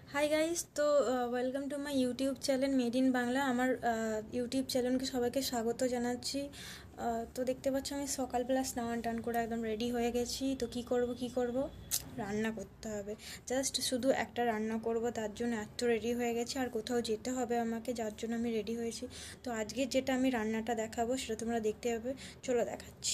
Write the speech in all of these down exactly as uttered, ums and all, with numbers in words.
High guys, তো welcome to my YouTube channel made in Bangla. আমার YouTube চ্যানেলকে সবাইকে স্বাগত জানাচ্ছি। আহ, তো দেখতে পাচ্ছ আমি সকালবেলা স্নান টান করে একদম রেডি হয়ে গেছি। তো কি করব কি করব রান্না করতে হবে, জাস্ট শুধু একটা রান্না করব, তার জন্য এত রেডি হয়ে গেছি। আর কোথাও যেতে হবে আমাকে, যার জন্য আমি রেডি হয়েছি। তো আজকে যেটা আমি রান্নাটা দেখাবো সেটা তোমরা দেখতে পাবে, চলো দেখাচ্ছি।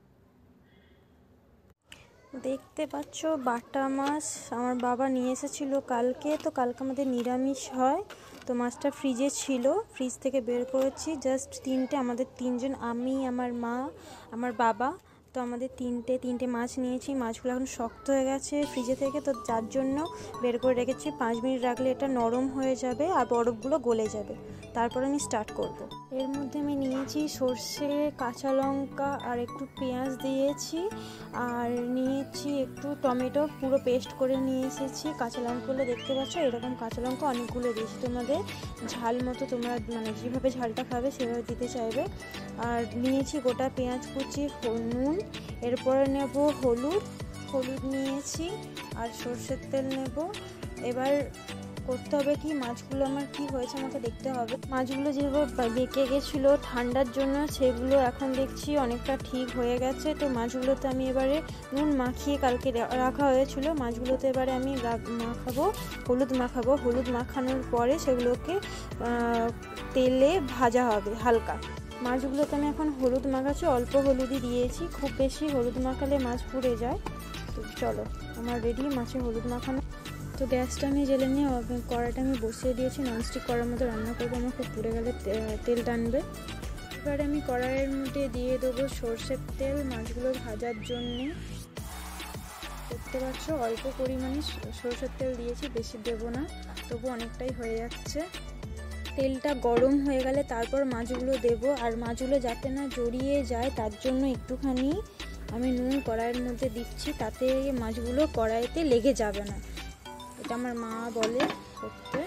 দেখতে পাচ্ছ বাটা মাছ আমার বাবা নিয়ে এসেছিল কালকে। তো কালকে আমাদের নিরামিষ হয়, তো মাছটা ফ্রিজে ছিল, ফ্রিজ থেকে বের করেছি। জাস্ট তিনটে, আমাদের তিনজন, আমি, আমার মা, আমার বাবা। তো আমাদের তিনটে তিনটে মাছ নিয়েছি। মাছগুলো এখন শক্ত হয়ে গেছে ফ্রিজে থেকে, তো যার জন্য বের করে রেখেছি। পাঁচ মিনিট রাখলে এটা নরম হয়ে যাবে আর বরফগুলো গলে যাবে, তারপর আমি স্টার্ট করব। এর মধ্যে আমি নিয়েছি সর্ষে, কাঁচা লঙ্কা আর একটু পেঁয়াজ দিয়েছি, আর নিয়েছি একটু টমেটো পুরো পেস্ট করে নিয়ে এসেছি। কাঁচা লঙ্কাগুলো দেখতে পাচ্ছ, এরকম কাঁচা লঙ্কা অনেকগুলো দিয়েছি। তোমাদের ঝাল মতো তোমরা মানে যেভাবে ঝালটা খাবে সেভাবে দিতে চাইবে। আর নিয়েছি গোটা পেঁয়াজ কুচি, নুন, এরপরে নেব হলুদ হলুদ নিয়েছি আর সর্ষের তেল নেব। এবার করতে হবে কি, মাছগুলো আমার কি হয়েছে আমাকে দেখতে হবে। মাছগুলো যেভাবে বেঁকে গেছিলো ঠান্ডার জন্য, সেগুলো এখন দেখছি অনেকটা ঠিক হয়ে গেছে। তো মাছগুলোতে আমি এবারে নুন মাখিয়ে কালকে রাখা হয়েছিল, মাছগুলোতে এবারে আমি মাখাবো, হলুদ মাখাবো। হলুদ মাখানোর পরে সেগুলোকে তেলে ভাজা হবে হালকা। মাছগুলোতে আমি এখন হলুদ মাখাচ্ছি, অল্প হলুদই দিয়েছি, খুব বেশি হলুদ মাখালে মাছ পুড়ে যায়। তো চলো আমার রেডি মাছে হলুদ মাখানো। তো গ্যাসটা আমি জেলে নিয়ে কড়াটা আমি বসিয়ে দিয়েছি। ননস্টিক কড়ার মধ্যে রান্না করবো, আমার খুব পুড়ে গেলে তেল টানবে। এবার আমি কড়াইয়ের মধ্যে দিয়ে দেবো সর্ষের তেল মাছগুলো ভাজার জন্যে। দেখতে পাচ্ছ অল্প পরিমাণে সর্ষের তেল দিয়েছি, বেশি দেবো না, তবু অনেকটাই হয়ে যাচ্ছে। তেলটা গরম হয়ে গেলে তারপর মাছগুলো দেব, আর মাছগুলো যাতে না জড়িয়ে যায় তার জন্য একটুখানি আমি নুন কড়াইয়ের মধ্যে দিচ্ছি, তাতে মাছগুলো কড়াইতে লেগে যাবে না। এটা আমার মা বলে করতে।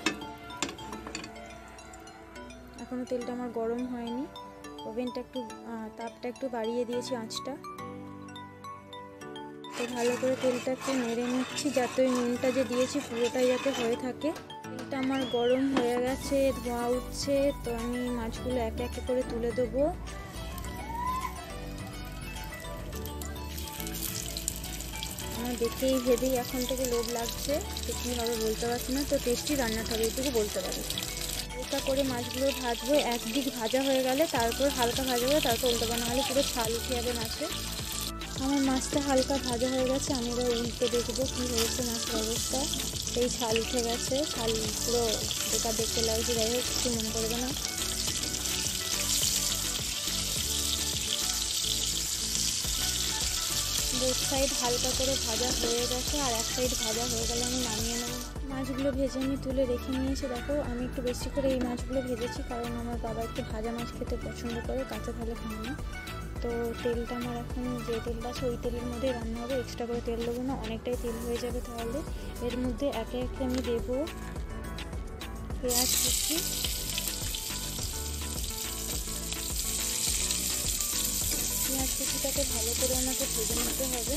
এখনো তেলটা আমার গরম হয়নি, ওভেনটা একটু তাপটা একটু বাড়িয়ে দিয়েছি, আঁচটা। তো ভালো করে তেলটা একটু নেড়ে নিচ্ছি, যাতে ওই নুনটা যে দিয়েছি পুরোটাই যাতে হয়ে থাকে। তেলটা আমার গরম হয়ে গেছে, ধোঁয়া উঠছে। তো আমি মাছগুলো একে একে করে তুলে দেবো। আমার দেখেই ভেবেই এখন থেকে লোভ লাগছে, তো কী হবে বলতে পারছি না। তো টেস্টি রান্নাটা হবে এটুকু বলতে পারি। হালকা করে মাছগুলো ভাজবো, একদিক ভাজা হয়ে গেলে তারপর হালকা ভাজা হবে, তারপর উল্টাবো, নাহলে পুরো ছাল উঠে যাবে মাছে। আমার মাছটা হালকা ভাজা হয়ে গেছে, আমি এবার উল্টে দেখবো কী হয়েছে মাছের অবস্থা। এই ছাল উঠে গেছে, ছাল পুরো বেকার দেখতে লাগছে, যাই হোক কিছু মনে করবে না। দু সাইড হালকা করে ভাজা হয়ে গেছে, আর এক সাইড ভাজা হয়ে গেলে আমি নামিয়ে নেব। মাছগুলো ভেজে আমি তুলে রেখে নিয়েছি। দেখো আমি একটু বেশি করে এই মাছগুলো ভেজেছি, কারণ আমার বাবা একটু ভাজা মাছ খেতে পছন্দ করে, কাঁচা ভালো খায় না। তো তেলটা আমার এখন যে তেলটা আছে ওই তেলের মধ্যে রান্না হবে, এক্সট্রা করে তেল দেবো না, অনেকটাই তেল হয়ে যাবে তাহলে। এর মধ্যে একে একে আমি দেবো পেঁয়াজ কুচি, পেঁয়াজ কুচিটাকে ভালো করে আমাকে ভেজে নিতে হবে।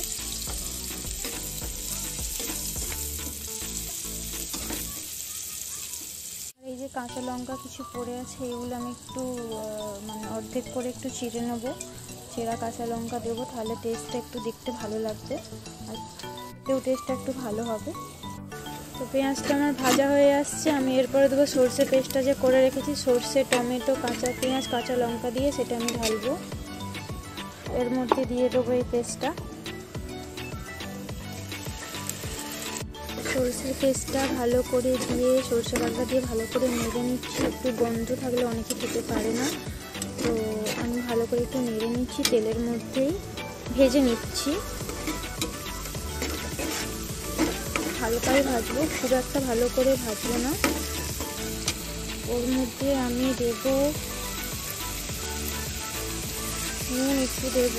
আর এই যে কাঁচা লঙ্কা কিছু পড়ে আছে, এগুলো আমি একটু মানে অর্ধেক করে একটু চিড়ে নেবো, চেরা কাঁচা লঙ্কা দেবো, তাহলে টেস্টটা একটু দেখতে ভালো লাগবে, আর তেও টেস্টটা একটু ভালো হবে। তো পেঁয়াজটা আমার ভাজা হয়ে আসছে, আমি এরপরে দেবো সর্ষে পেস্টটা যে করে রেখেছি, সর্ষে, টমেটো, কাঁচা পেঁয়াজ, কাঁচা লঙ্কা দিয়ে সেটা আমি ঢালবো। এর মধ্যে দিয়ে দেবো এই পেস্টটা। সর্ষের পেস্টটা ভালো করে দিয়ে সর্ষে বাটা দিয়ে ভালো করে নেড়ে নিচ্ছি। একটু গন্ধ থাকলে অনেকে খেতে পারে না, তো আমি ভালো করে একটু নেড়ে নিচ্ছি, তেলের মধ্যেই ভেজে নিচ্ছি। হালকাই ভাজবো, খুব একটা ভালো করে ভাজবো না। ওর মধ্যে আমি দেব নুন একটু দেব,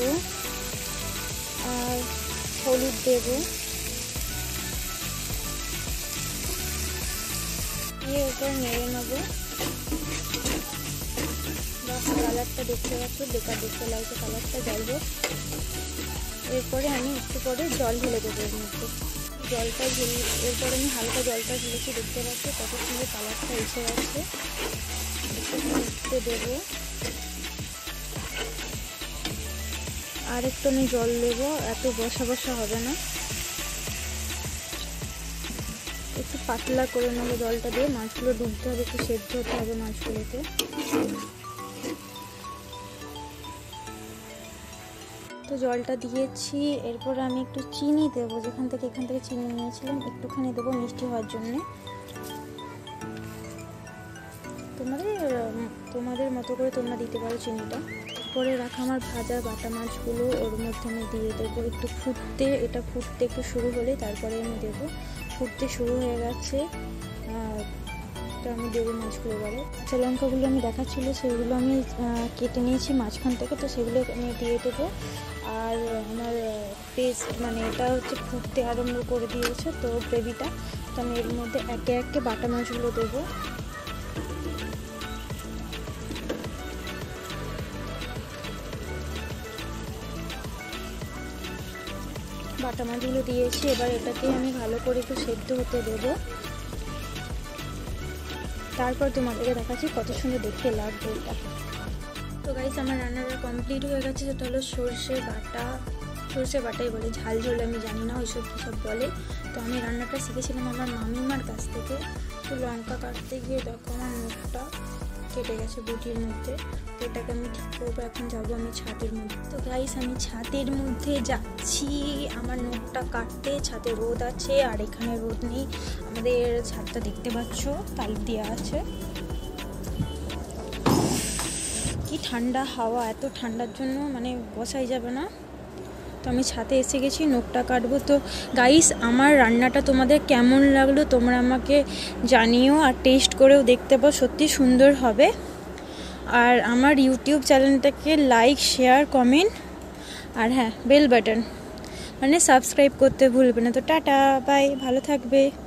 আর হলুদ দেব, দিয়ে ওপর নেড়ে নেবো। কালারটা দেখতে পাচ্ছ, বেকার দেখতে লাগছে কালারটা, যাই হোক। এরপরে আমি একটু পরে জল ঢেলে দেবো এর মধ্যে। জলটা ঢেলে এরপর আমি হালকা জলটা ঢেলেছি, দেখতে পাচ্ছি কত সুন্দর কালারটা এসে গেছে। একটু ফুটতে দেবো, আর একটু আমি জল দেবো, এত বসা বসা হবে না, একটু পাতলা করে নেবো জলটা দিয়ে। মাছগুলো ডুবতে হবে, একটু সেদ্ধ হতে হবে মাছগুলোকে। তো জলটা দিয়েছি, এরপর আমি একটু চিনি দেবো, যেখান থেকে এখান থেকে চিনি নিয়েছিলাম একটুখানি দেবো মিষ্টি হওয়ার জন্যে। তোমাদের তোমাদের মতো করে তোমরা দিতে পারো চিনিটা। পরে রাখা আমার ভাজা বাটা মাছগুলো ওর মধ্যে আমি দিয়ে দেবো, একটু ফুটতে, এটা ফুটতে একটু শুরু হলেই তারপরে আমি দেবো। ফুটতে শুরু হয়ে গেছে, তো আমি দেবো মাছগুলো এবারে। কাঁচা লঙ্কাগুলো আমি দেখাচ্ছিলো সেগুলো আমি কেটে নিয়েছি মাঝখান থেকে, তো সেগুলো আমি দিয়ে দেবো। আর আমার পেস্ট মানে এটা হচ্ছে ফুটতে আরম্ভ করে দিয়েছে তো গ্রেভিটা, তো আমি এর মধ্যে একে একে বাটা মাছগুলো দেবো। বাটা মাছগুলো দিয়েছি, এবার এটাকে আমি ভালো করে একটু সেদ্ধ হতে দেবো। তারপর তোমাদেরকে দেখাচ্ছি কত সুন্দর দেখতে লাগবে এটা। তো গাইস আমার রান্নাটা কমপ্লিট হয়ে গেছে, যেটা হলো সর্ষে বাটা, সর্ষে বাটাই বলে, ঝাল ঝোল আমি জানি না ওইসব কী সব বলে। তো আমি রান্নাটা শিখেছিলাম আমার মামিমার কাছ থেকে। তো লঙ্কা কাটতে গিয়ে দেখো আমার মুখটা কেটে গেছে বটির মধ্যে, তো এটাকে আমি ঠিক করবো। এখন যাবো আমি ছাদের মধ্যে। তো গাইস আমি ছাদের মধ্যে যাচ্ছি আমার নখটা কাটতে। ছাদে রোদ আছে, আর এখানে রোদ নেই, আমাদের ছাদটা দেখতে পাচ্ছ পাইপ দেওয়া আছে। কি ঠান্ডা হাওয়া, এত ঠান্ডার জন্য মানে বসাই যাবে না। তো আমি ছাদে এসে গেছি, নখটা কাটবো। তো গাইস আমার রান্নাটা তোমাদের কেমন লাগলো তোমরা আমাকে জানিও, আর টেস্ট করেও দেখতে পাও, সত্যি সুন্দর হবে। আর আমার ইউটিউব চ্যানেলটাকে লাইক শেয়ার কমেন্ট আর হ্যাঁ বেল বাটন মানে সাবস্ক্রাইব করতে ভুলবে না। তো টাটা বাই, ভালো থাকবে।